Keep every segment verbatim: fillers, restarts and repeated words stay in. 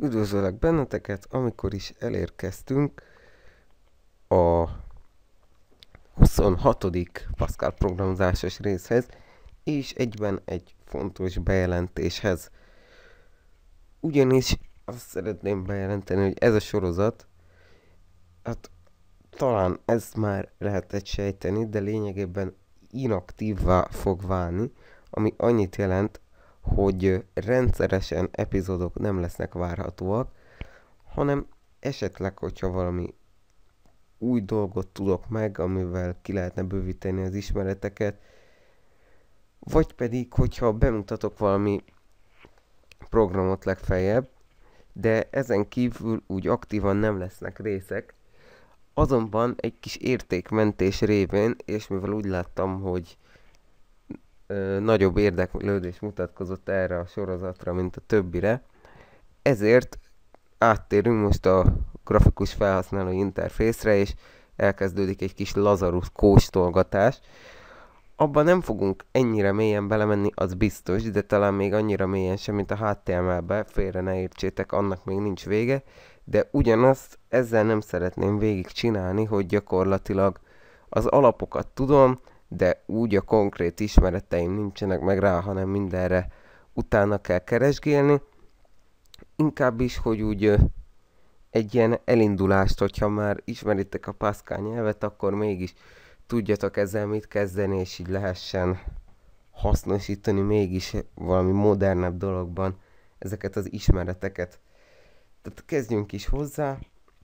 Üdvözöllek benneteket, amikor is elérkeztünk a huszonhatodik Pascal programozásos részhez, és egyben egy fontos bejelentéshez. Ugyanis azt szeretném bejelenteni, hogy ez a sorozat, hát talán ez már lehetett sejteni, de lényegében inaktívvá fog válni, ami annyit jelent, hogy rendszeresen epizódok nem lesznek várhatóak, hanem esetleg, hogyha valami új dolgot tudok meg, amivel ki lehetne bővíteni az ismereteket, vagy pedig, hogyha bemutatok valami programot legfeljebb, de ezen kívül úgy aktívan nem lesznek részek. Azonban egy kis értékmentés révén, és mivel úgy láttam, hogy ö, nagyobb érdeklődés mutatkozott erre a sorozatra, mint a többire, ezért áttérünk most a grafikus felhasználó interfészre, és elkezdődik egy kis Lazarus kóstolgatás. Abban nem fogunk ennyire mélyen belemenni, az biztos, de talán még annyira mélyen sem, mint a há té em el-be, félre ne értsétek, annak még nincs vége, de ugyanazt ezzel nem szeretném végig csinálni, hogy gyakorlatilag az alapokat tudom, de úgy a konkrét ismereteim nincsenek meg rá, hanem mindenre utána kell keresgélni. Inkább is, hogy úgy egy ilyen elindulást, hogyha már ismeritek a Pascal nyelvet, akkor mégis tudjatok ezzel mit kezdeni, és így lehessen hasznosítani mégis valami modernebb dologban ezeket az ismereteket. Tehát kezdjünk is hozzá.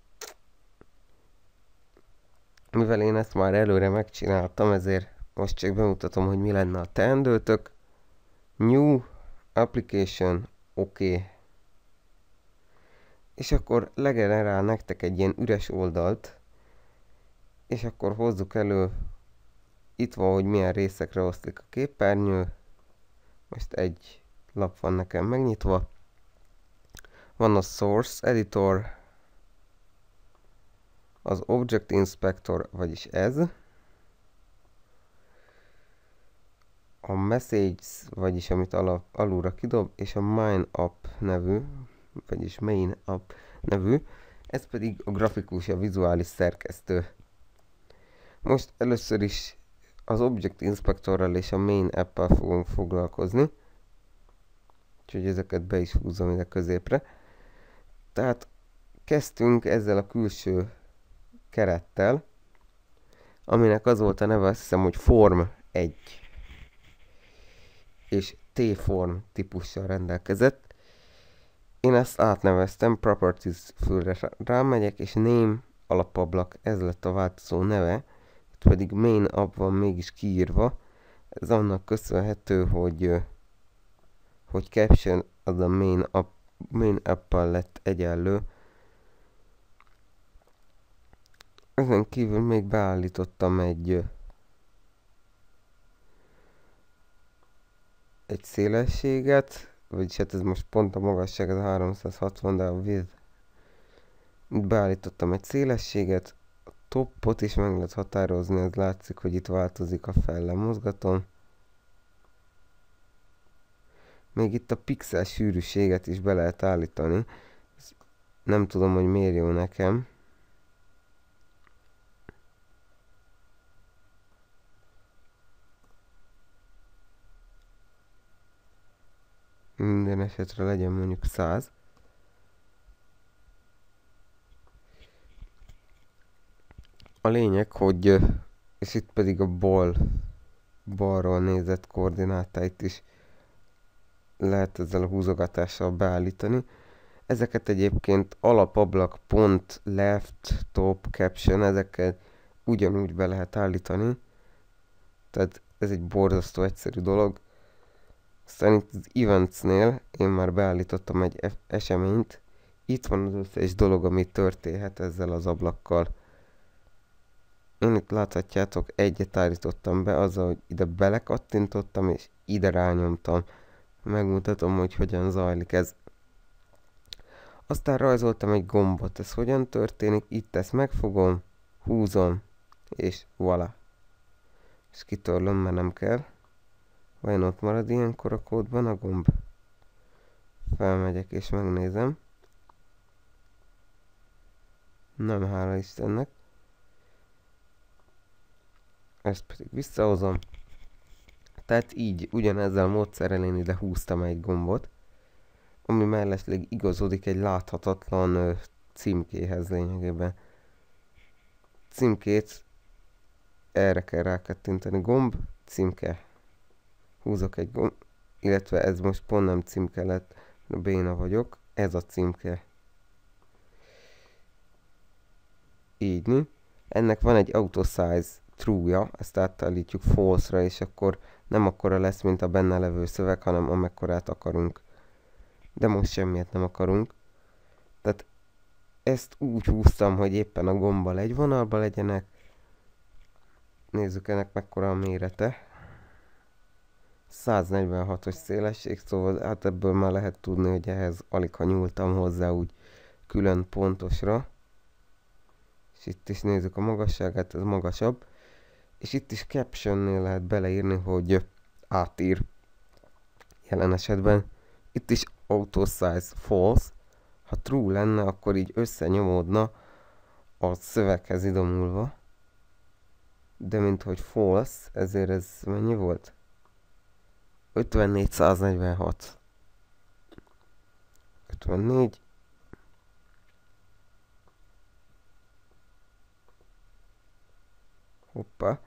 Mivel én ezt már előre megcsináltam, ezért most csak bemutatom, hogy mi lenne a teendőtök. New Application, oké. Okay. És akkor legenerál nektek egy ilyen üres oldalt, és akkor hozzuk elő, itt van, hogy milyen részekre oszlik a képernyő. Most egy lap van nekem megnyitva. Van a Source Editor, az Object Inspector, vagyis ez. A Message, vagyis amit al alulra kidob, és a Main App nevű, vagyis Main App nevű, ez pedig a grafikus, a vizuális szerkesztő. Most először is az Object Inspectorral és a Main App-el fogunk foglalkozni. Úgyhogy ezeket be is húzom ide középre. Tehát kezdtünk ezzel a külső kerettel, aminek az volt a neve, azt hiszem, hogy Form egy. És T-Form típussal rendelkezett. Én ezt átneveztem, Properties fülre rámegyek, és Name alapablak, ez lett a változó neve. Itt pedig Main App van mégis kiírva. Ez annak köszönhető, hogy, hogy Caption az a Main App, main app-al lett egyenlő. Ezen kívül még beállítottam egy egy szélességet, vagyis hát ez most pont a magasság, ez a háromszázhatvan, de a width. Itt beállítottam egy szélességet, a topot is meg lehet határozni, ez látszik, hogy itt változik a felle, mozgatom. Még itt a pixel sűrűséget is be lehet állítani. Nem tudom, hogy miért jó nekem. Minden esetre legyen mondjuk száz. A lényeg, hogy, és itt pedig a bal, balról nézett koordinátáit is lehet ezzel a húzogatással beállítani. Ezeket egyébként alapablak, pont, left, top, caption, ezeket ugyanúgy be lehet állítani. Tehát ez egy borzasztó egyszerű dolog. Aztán itt az Eventsnél én már beállítottam egy eseményt. Itt van az összes dolog, ami történhet ezzel az ablakkal. Én itt láthatjátok, egyet állítottam be azzal, hogy ide belekattintottam, és ide rányomtam. Megmutatom, hogy hogyan zajlik ez. Aztán rajzoltam egy gombot. Ez hogyan történik? Itt ezt megfogom, húzom, és voilà. És kitörlöm, mert nem kell. Vajon ott marad ilyenkor a kódban a gomb? Felmegyek és megnézem. Nem, hála Istennek. Ezt pedig visszahozom. Tehát így, ugyanezzel a módszerrel én ide húztam egy gombot, ami mellesleg igazodik egy láthatatlan ö, címkéhez lényegében. Címkét erre kell rákattintani, gomb, címke. Húzok egy gomb, illetve ez most pont nem címke lett, béna vagyok, ez a címke. Így. Ennek van egy auto size true-ja, ezt átállítjuk false-ra, és akkor nem akkora lesz, mint a benne levő szöveg, hanem amekkorát akarunk. De most semmiet nem akarunk. Tehát ezt úgy húztam, hogy éppen a gombbal egy vonalba legyenek. Nézzük ennek mekkora a mérete. száznegyvenhatos szélesség, szóval hát ebből már lehet tudni, hogy ehhez alig ha nyúltam hozzá úgy külön pontosra. És itt is nézzük a magasságát, ez magasabb. És itt is captionnél lehet beleírni, hogy átír jelen esetben. Itt is auto size false. Ha true lenne, akkor így összenyomódna a szöveghez idomulva. De mint hogy false, ezért ez mennyi volt? ötvennégy száznegyvenhat. ötvennégy. Hoppá.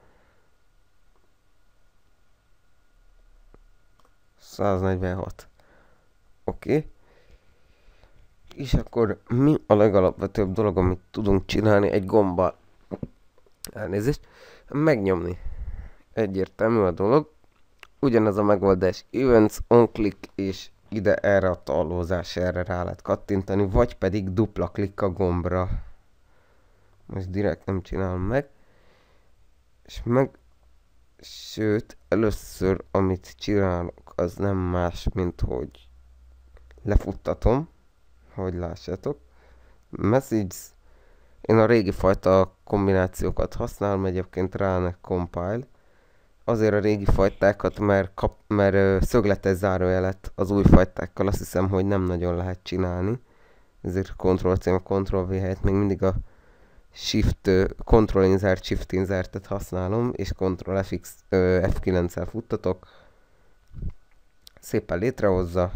száznegyvenhat. Oké. Okay. És akkor mi a legalapvetőbb dolog, amit tudunk csinálni egy gombbal? Elnézést. Megnyomni. Egyértelmű a dolog. Ugyanaz a megoldás. Events, on click, és ide erre a tallózás, erre rá lehet kattintani, vagy pedig dupla klikk a gombra. Most direkt nem csinálom meg. És meg... Sőt, először, amit csinálok, az nem más, mint hogy lefuttatom, hogy lássátok. Message. Én a régi fajta kombinációkat használom, egyébként ránek compile. Azért a régi fajtákat, mert, kap, mert szögletes zárójelet az új fajtákkal azt hiszem, hogy nem nagyon lehet csinálni. Ezért Ctrl-C, Ctrl-V helyett még mindig a Shift, Ctrl-Insert, Shift-Insertet használom, és Ctrl-F kilenccel futtatok. Szépen létrehozza.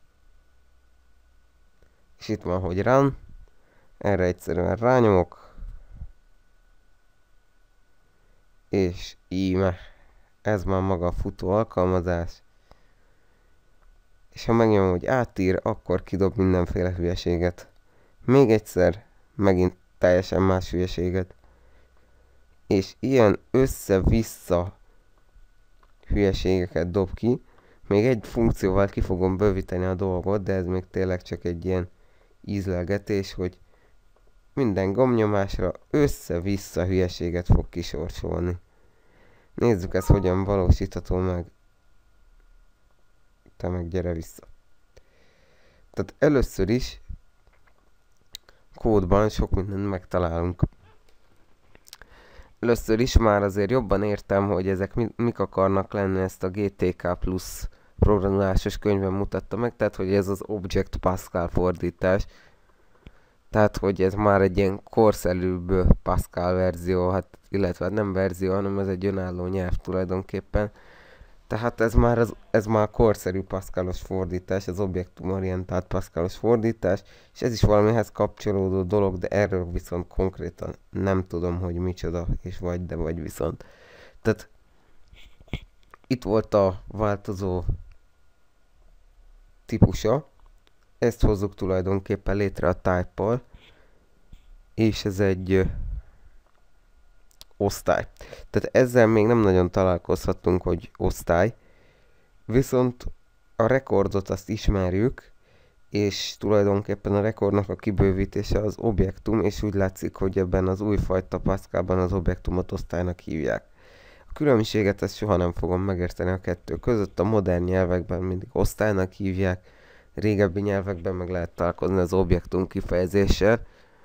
És itt van, hogy run. Erre egyszerűen rányomok. És íme. Ez már maga a futó alkalmazás. És ha megnyomom, hogy átír, akkor kidob mindenféle hülyeséget. Még egyszer, megint teljesen más hülyeséget. És ilyen össze-vissza hülyeségeket dob ki. Még egy funkcióval ki fogom bővíteni a dolgot, de ez még tényleg csak egy ilyen ízlelgetés, hogy minden gombnyomásra össze-vissza hülyeséget fog kisorsolni. Nézzük ezt, hogyan valósítható meg. Te meg gyere vissza. Tehát először is kódban sok mindent megtalálunk. Először is már azért jobban értem, hogy ezek mi, mik akarnak lenni, ezt a gé té ká plusz programozásos könyvben mutatta meg, tehát hogy ez az Object Pascal fordítás. Tehát, hogy ez már egy ilyen korszerűbb Pascal verzió, hát, illetve nem verzió, hanem ez egy önálló nyelv tulajdonképpen. Tehát ez már, az, ez már korszerű Pascalos fordítás, az objektumorientált Pascalos fordítás, és ez is valamihez kapcsolódó dolog, de erről viszont konkrétan nem tudom, hogy micsoda, és vagy, de vagy viszont. Tehát itt volt a változó típusa, ezt hozzuk tulajdonképpen létre a type-pal, és ez egy ö, osztály. Tehát ezzel még nem nagyon találkozhatunk, hogy osztály, viszont a rekordot azt ismerjük, és tulajdonképpen a rekordnak a kibővítése az objektum, és úgy látszik, hogy ebben az újfajta Pascalban az objektumot osztálynak hívják. A különbséget ezt soha nem fogom megérteni a kettő között, a modern nyelvekben mindig osztálynak hívják, régebbi nyelvekben meg lehet találkozni az objektum kifejezéssel,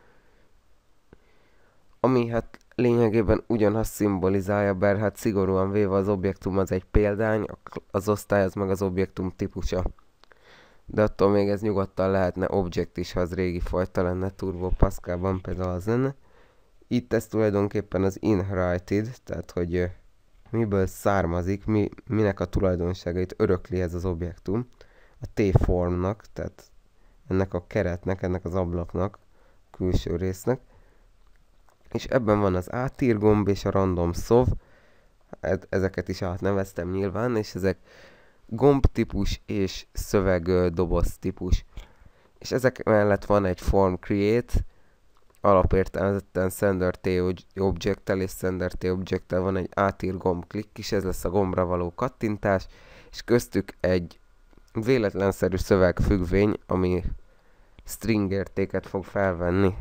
ami hát lényegében ugyanazt szimbolizálja, bár hát szigorúan véve az objektum az egy példány, az osztály az meg az objektum típusa. de attól még ez nyugodtan lehetne object is, ha az régi fajta lenne, Turbo Pascalban például az lenne. Itt ez tulajdonképpen az inherited, tehát hogy uh, miből származik, mi, minek a tulajdonságait örökli ez az objektum. A T-formnak, tehát ennek a keretnek, ennek az ablaknak, külső résznek. És ebben van az átír gomb és a random szov, ezeket is átneveztem nyilván, és ezek gomb típus és szöveg doboz típus. És ezek mellett van egy form create, alapértelmezetten sender T object-tel és sender T object-tel van egy átír gomb klikk is, ez lesz a gombra való kattintás, és köztük egy véletlenszerű szövegfüggvény, ami string értéket fog felvenni.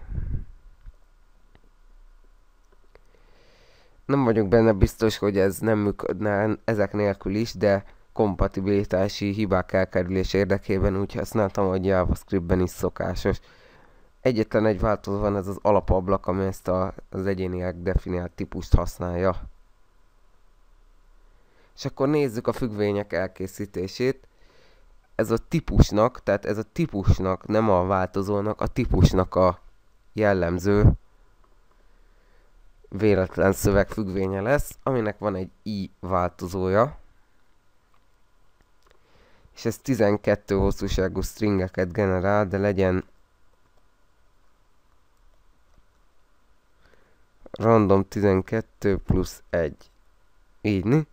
Nem vagyok benne biztos, hogy ez nem működne ezek nélkül is, de kompatibilitási hibák elkerülés érdekében úgy használtam, hogy JavaScriptben is szokásos. Egyetlen egy változó van, ez az alapablak, ami ezt a, az egyénileg definiált típust használja. És akkor nézzük a függvények elkészítését. Ez a típusnak, tehát ez a típusnak, nem a változónak, a típusnak a jellemző véletlen szöveg függvénye lesz, aminek van egy i változója. És ez tizenkettő hosszúságú stringeket generál, de legyen random tizenkettő plusz egy. Így, mi?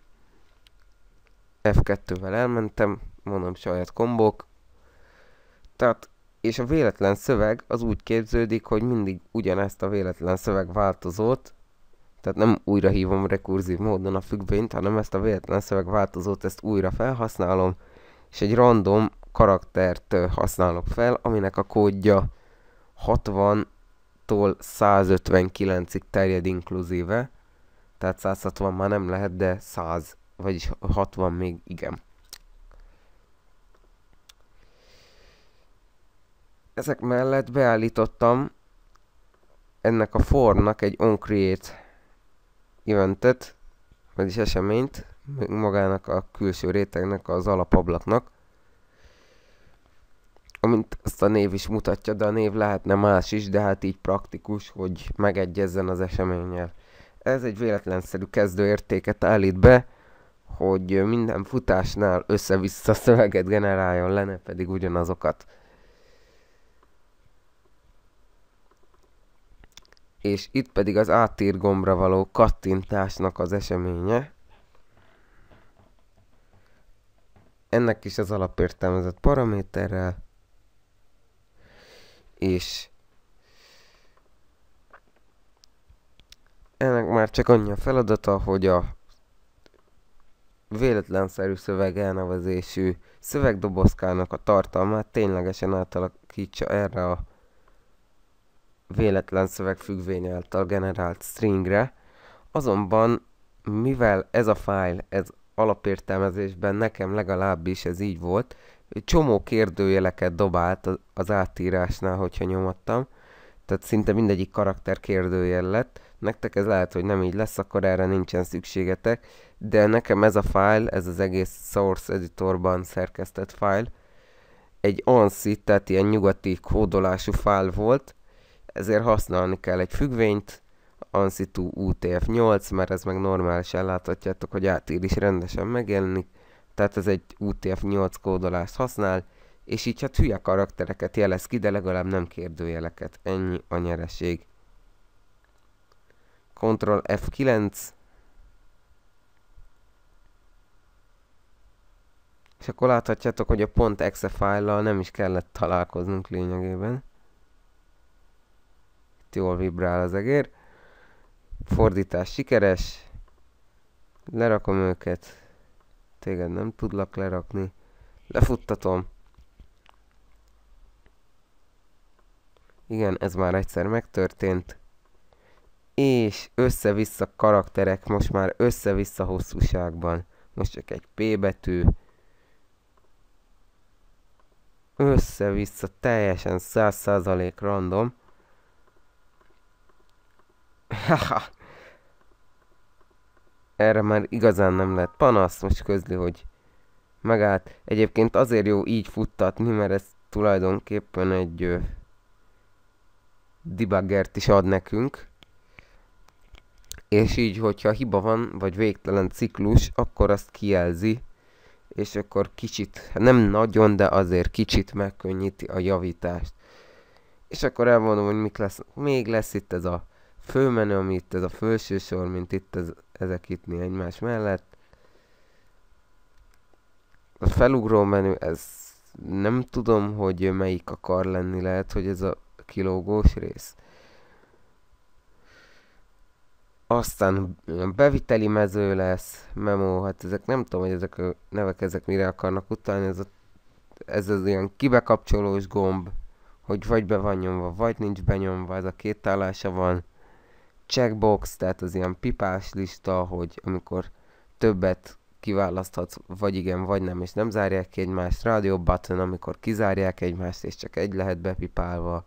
F kettővel elmentem, mondom saját kombók. Tehát, és a véletlen szöveg az úgy képződik, hogy mindig ugyanezt a véletlen szöveg változót, tehát nem újra hívom rekurzív módon a függvényt, hanem ezt a véletlen szöveg változót, ezt újra felhasználom, és egy random karaktert használok fel, aminek a kódja hatvantól százötvenkilencig terjed inkluzíve, tehát száz hatvan már nem lehet, de száz, vagyis hatvan még igen. Ezek mellett beállítottam ennek a formnak egy onCreate eventet, vagyis eseményt, magának a külső rétegnek, az alapablaknak, amint azt a név is mutatja, de a név lehetne más is, de hát így praktikus, hogy megegyezzen az eseménnyel. Ez egy véletlenszerű kezdőértéket állít be, hogy minden futásnál össze-vissza szöveget generáljon le, ne pedig ugyanazokat. És itt pedig az átír gombra való kattintásnak az eseménye. Ennek is az alapértelmezett paraméterrel. És ennek már csak annyi a feladata, hogy a véletlenszerű szöveg elnevezésű szövegdobozkának a tartalmát ténylegesen átalakítsa erre a véletlen szöveg függvény által generált stringre. Azonban, mivel ez a fájl, ez alapértelmezésben nekem legalábbis ez így volt, egy csomó kérdőjeleket dobált az átírásnál, hogyha nyomattam. Tehát szinte mindegyik karakter kérdőjel lett. Nektek ez lehet, hogy nem így lesz, akkor erre nincsen szükségetek. De nekem ez a fájl, ez az egész Source Editorban szerkesztett fájl, egy ANSI, tehát ilyen nyugati kódolású fájl volt, ezért használni kell egy függvényt, ANSI to U T F nyolc, mert ez meg normálisan láthatjátok, hogy átír is rendesen megjelenik. Tehát ez egy U T F nyolc kódolást használ, és így hát hülye karaktereket jelez ki, de legalább nem kérdőjeleket. Ennyi a nyereség. Ctrl F kilenc. És akkor láthatjátok, hogy a .exe fájllal nem is kellett találkoznunk lényegében. Itt jól vibrál az egér. Fordítás sikeres. Lerakom őket. Téged nem tudlak lerakni. Lefuttatom. Igen, ez már egyszer megtörtént. És össze-vissza karakterek most már össze-vissza hosszúságban. Most csak egy P betű. Össze-vissza teljesen száz százalék random. Haha. Erre már igazán nem lehet panasz, most közli, hogy megállt. Egyébként azért jó így futtatni, mert ez tulajdonképpen egy ö, debuggert is ad nekünk. És így, hogyha hiba van, vagy végtelen ciklus, akkor azt kijelzi, és akkor kicsit, nem nagyon, de azért kicsit megkönnyíti a javítást. És akkor elmondom, hogy mik lesz. Még lesz itt ez a főmenü, ami itt ez a felső sor, mint itt ez, ezek itt egymás mellett. A felugró menü, ez nem tudom, hogy melyik akar lenni, lehet, hogy ez a kilógós rész. Aztán beviteli mező lesz, memo, hát ezek nem tudom, hogy ezek a nevek ezek mire akarnak utalni, ez, a, ez az ilyen kibekapcsolós gomb, hogy vagy be van nyomva, vagy nincs benyomva, ez a két állása van. Checkbox, tehát az ilyen pipás lista, hogy amikor többet kiválaszthatsz, vagy igen, vagy nem, és nem zárják ki egymást. Radio button, amikor kizárják egymást, és csak egy lehet bepipálva.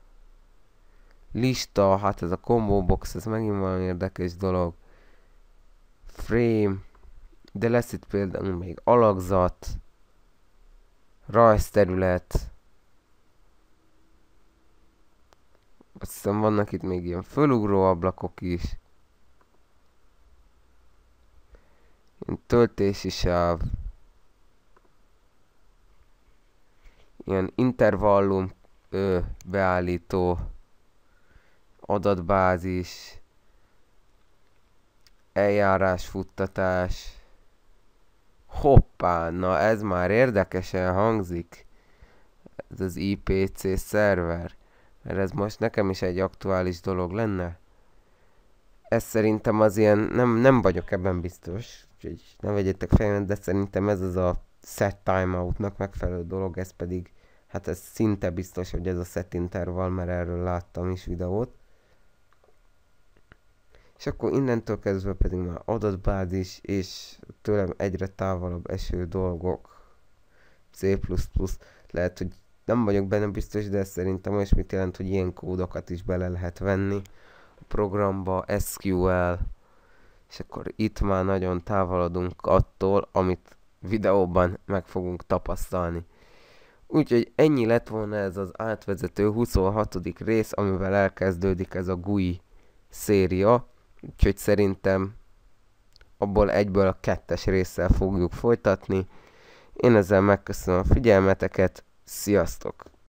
Lista, hát ez a combo box, ez megint valami érdekes dolog. Frame, de lesz itt például még alakzat, rajzterület. Azt hiszem vannak itt még ilyen fölugró ablakok is. Ilyen töltési sáv. Ilyen intervallum ö, beállító. Adatbázis. Eljárásfuttatás. Hoppá, na ez már érdekesen hangzik. Ez az I P C szerver. Mert ez most nekem is egy aktuális dolog lenne. Ez szerintem az ilyen, nem, nem vagyok ebben biztos, úgyhogy ne vegyétek fejembe, de szerintem ez az a set timeoutnak megfelelő dolog, ez pedig, hát ez szinte biztos, hogy ez a set interval, mert erről láttam is videót. És akkor innentől kezdve pedig már adatbázis, és tőlem egyre távolabb eső dolgok, C plusz plusz, lehet, hogy nem vagyok benne biztos, de szerintem olyasmit jelent, hogy ilyen kódokat is bele lehet venni a programba, S Q L, és akkor itt már nagyon távolodunk attól, amit videóban meg fogunk tapasztalni. Úgyhogy ennyi lett volna ez az átvezető huszonhatodik rész, amivel elkezdődik ez a G U I széria, úgyhogy szerintem abból egyből a kettes résszel fogjuk folytatni. Én ezzel megköszönöm a figyelmeteket, sziasztok!